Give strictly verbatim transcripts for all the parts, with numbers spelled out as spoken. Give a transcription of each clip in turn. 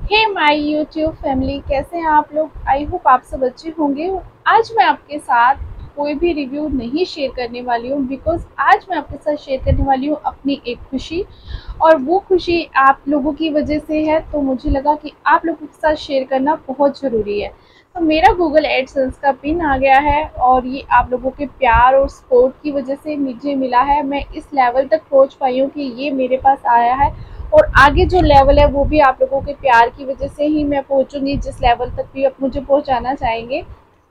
Hey my YouTube family, कैसे हैं आप लोग। आई होप आप सब अच्छे होंगे। आज मैं आपके साथ कोई भी रिव्यू नहीं शेयर करने वाली हूँ, बिकॉज आज मैं आपके साथ शेयर करने वाली हूँ अपनी एक खुशी, और वो खुशी आप लोगों की वजह से है। तो मुझे लगा कि आप लोगों के साथ शेयर करना बहुत ज़रूरी है। तो मेरा गूगल एडसेंस का पिन आ गया है, और ये आप लोगों के प्यार और सपोर्ट की वजह से मुझे मिला है। मैं इस लेवल तक पहुँच पाई हूँ कि ये मेरे पास आया है, और आगे जो लेवल है वो भी आप लोगों के प्यार की वजह से ही मैं पहुंचूंगी, जिस लेवल तक भी आप मुझे पहुंचाना चाहेंगे।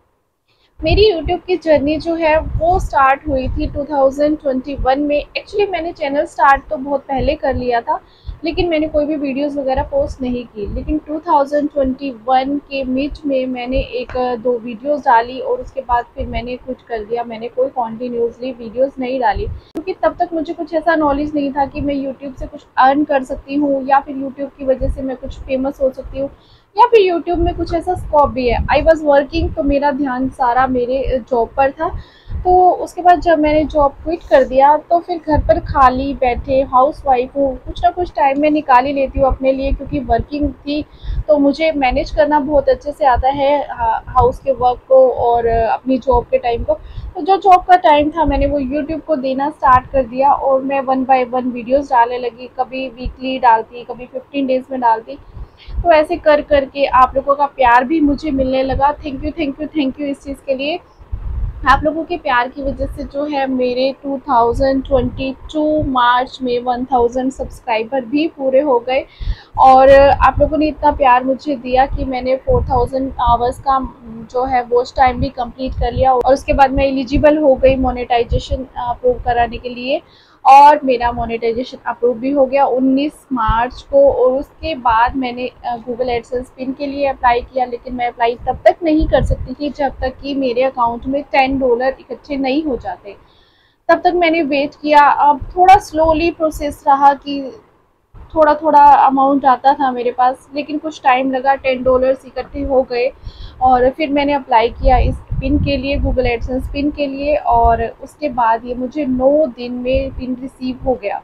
मेरी यूट्यूब की जर्नी जो है वो स्टार्ट हुई थी टू थाउज़ेंड ट्वेंटी वन में। एक्चुअली मैंने चैनल स्टार्ट तो बहुत पहले कर लिया था, लेकिन मैंने कोई भी वीडियोस वगैरह पोस्ट नहीं की। लेकिन टू थाउज़ेंड ट्वेंटी वन के मिड में मैंने एक दो वीडियोस डाली, और उसके बाद फिर मैंने कुछ कर दिया। मैंने कोई कॉन्टीन्यूसली वीडियोस नहीं डाली, क्योंकि तब तक मुझे कुछ ऐसा नॉलेज नहीं था कि मैं यूट्यूब से कुछ अर्न कर सकती हूँ, या फिर यूट्यूब की वजह से मैं कुछ फेमस हो सकती हूँ, या फिर यूट्यूब में कुछ ऐसा स्कोप भी है। आई वॉज वर्किंग, तो मेरा ध्यान सारा मेरे जॉब पर था। तो उसके बाद जब मैंने जॉब क्विट कर दिया, तो फिर घर पर खाली बैठे हाउस वाइफ हूँ, कुछ ना कुछ टाइम मैं निकाल ही लेती हूँ अपने लिए, क्योंकि वर्किंग थी तो मुझे मैनेज करना बहुत अच्छे से आता है हाउस के वर्क को और अपनी जॉब के टाइम को। तो जो जॉब का टाइम था मैंने वो यूट्यूब को देना स्टार्ट कर दिया, और मैं वन बाय वन वीडियोस डालने लगी। कभी वीकली डालती, कभी फिफ्टीन डेज में डालती। तो ऐसे कर करके आप लोगों का प्यार भी मुझे मिलने लगा। Thank you thank you thank you इस चीज़ के लिए। आप लोगों के प्यार की वजह से जो है मेरे two thousand twenty two March में वन थाउज़ेंड सब्सक्राइबर भी पूरे हो गए, और आप लोगों ने इतना प्यार मुझे दिया कि मैंने फोर थाउज़ेंड आवर्स का जो है वॉच टाइम भी कंप्लीट कर लिया, और उसके बाद मैं एलिजिबल हो गई मोनेटाइजेशन अप्रूव कराने के लिए, और मेरा मोनेटाइजेशन अप्रूव भी हो गया उन्नीस मार्च को। और उसके बाद मैंने गूगल एडसेंस पिन के लिए अप्लाई किया, लेकिन मैं अप्लाई तब तक नहीं कर सकती थी जब तक कि मेरे अकाउंट में टेन डॉलर इकट्ठे नहीं हो जाते। तब तक मैंने वेट किया। अब थोड़ा स्लोली प्रोसेस रहा कि थोड़ा थोड़ा अमाउंट आता था मेरे पास, लेकिन कुछ टाइम लगा, टेन डॉलर्स इकट्ठे हो गए, और फिर मैंने अप्लाई किया इस पिन के लिए, गूगल एडसेंस पिन के लिए, और उसके बाद ये मुझे नौ दिन में पिन रिसीव हो गया।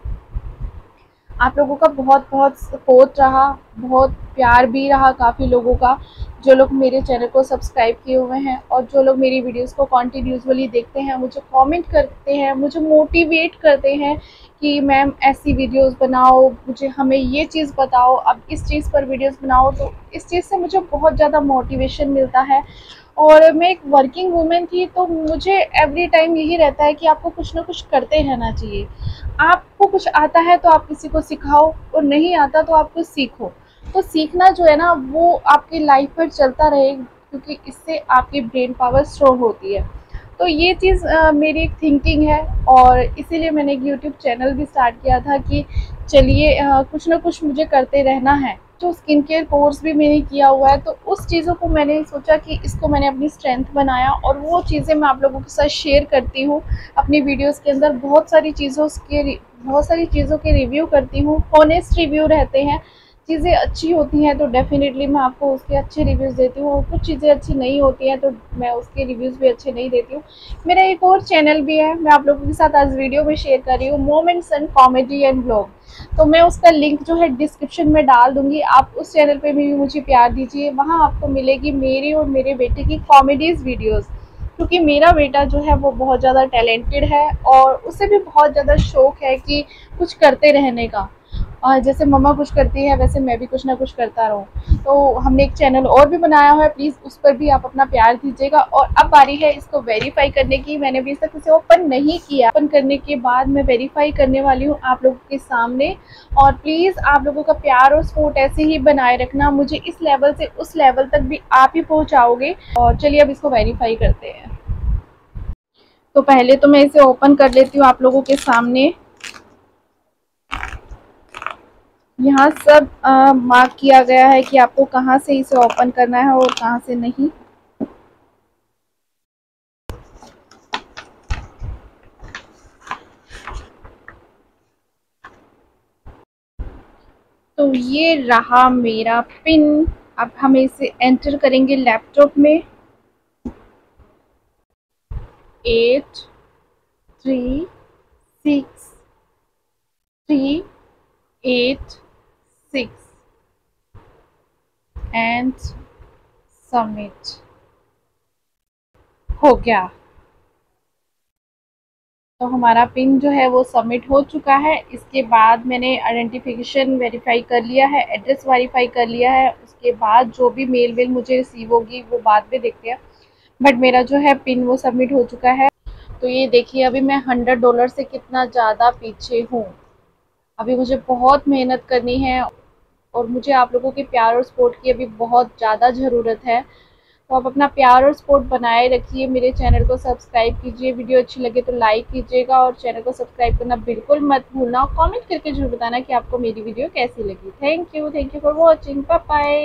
आप लोगों का बहुत बहुत सपोर्ट रहा, बहुत प्यार भी रहा काफ़ी लोगों का, जो लोग मेरे चैनल को सब्सक्राइब किए हुए हैं, और जो लोग मेरी वीडियोस को कॉन्टिन्यूसली देखते हैं, मुझे कमेंट करते हैं, मुझे मोटिवेट करते हैं कि मैम ऐसी वीडियोस बनाओ, मुझे हमें ये चीज़ बताओ, अब इस चीज़ पर वीडियोस बनाओ। तो इस चीज़ से मुझे बहुत ज़्यादा मोटिवेशन मिलता है। और मैं एक वर्किंग वूमेन थी, तो मुझे एवरी टाइम यही रहता है कि आपको कुछ ना कुछ करते रहना चाहिए। आपको कुछ आता है तो आप किसी को सिखाओ, और नहीं आता तो आप कुछ सीखो। तो सीखना जो है ना वो आपकी लाइफ पर चलता रहे, क्योंकि इससे आपकी ब्रेन पावर स्ट्रॉन्ग होती है। तो ये चीज़ अ, मेरी एक थिंकिंग है, और इसीलिए मैंने एक यूट्यूब चैनल भी स्टार्ट किया था कि चलिए अ, कुछ ना कुछ मुझे करते रहना है। जो स्किन केयर कोर्स भी मैंने किया हुआ है, तो उस चीज़ों को मैंने सोचा कि इसको मैंने अपनी स्ट्रेंथ बनाया, और वो चीज़ें मैं आप लोगों के साथ शेयर करती हूँ अपनी वीडियोस के अंदर। बहुत सारी चीज़ों के बहुत सारी चीज़ों के रिव्यू करती हूँ, ऑनेस्ट रिव्यू रहते हैं। चीज़ें अच्छी होती हैं तो डेफ़िनेटली मैं आपको उसके अच्छे रिव्यूज़ देती हूँ, और कुछ चीज़ें अच्छी नहीं होती हैं तो मैं उसके रिव्यूज़ भी अच्छे नहीं देती हूँ। मेरा एक और चैनल भी है, मैं आप लोगों के साथ आज वीडियो में शेयर कर रही हूँ, moments and comedy and blog. तो मैं उसका लिंक जो है डिस्क्रिप्शन में डाल दूँगी, आप उस चैनल पे भी मुझे प्यार दीजिए। वहाँ आपको मिलेगी मेरी और मेरे बेटे की कॉमेडीज़ वीडियोज़, क्योंकि मेरा बेटा जो है वो बहुत ज़्यादा टैलेंटेड है, और उसे भी बहुत ज़्यादा शौक है कि कुछ करते रहने का। और जैसे मम्मा कुछ करती है वैसे मैं भी कुछ ना कुछ करता रहूँ। तो हमने एक चैनल और भी बनाया हुआ है, प्लीज़ उस पर भी आप अपना प्यार दीजिएगा। और अब बारी है इसको वेरीफाई करने की। मैंने अभी तक इसे ओपन नहीं किया, ओपन करने के बाद मैं वेरीफाई करने वाली हूँ आप लोगों के सामने। और प्लीज़ आप लोगों का प्यार और सपोर्ट ऐसे ही बनाए रखना, मुझे इस लेवल से उस लेवल तक भी आप ही पहुँचाओगे। और चलिए अब इसको वेरीफाई करते हैं। तो पहले तो मैं इसे ओपन कर लेती हूँ आप लोगों के सामने। यहाँ सब मार्क किया गया है कि आपको कहाँ से इसे ओपन करना है और कहाँ से नहीं। तो ये रहा मेरा पिन। अब हम इसे एंटर करेंगे लैपटॉप में। Eight three six three eight six. And submit हो गया। तो हमारा पिन जो है वो सबमिट हो चुका है। इसके बाद मैंने आइडेंटिफिकेशन वेरीफाई कर लिया है, एड्रेस वेरीफाई कर लिया है। उसके बाद जो भी मेल वेल मुझे रिसीव होगी वो बाद में देखते हैं, बट मेरा जो है पिन वो सबमिट हो चुका है। तो ये देखिए अभी मैं हंड्रेड डॉलर से कितना ज़्यादा पीछे हूँ। अभी मुझे बहुत मेहनत करनी है और मुझे आप लोगों के प्यार और सपोर्ट की अभी बहुत ज़्यादा ज़रूरत है। तो आप अपना प्यार और सपोर्ट बनाए रखिए, मेरे चैनल को सब्सक्राइब कीजिए, वीडियो अच्छी लगे तो लाइक कीजिएगा और चैनल को सब्सक्राइब करना बिल्कुल मत भूलना और कमेंट करके जरूर बताना कि आपको मेरी वीडियो कैसी लगी। Thank you thank you for watching. Bye bye.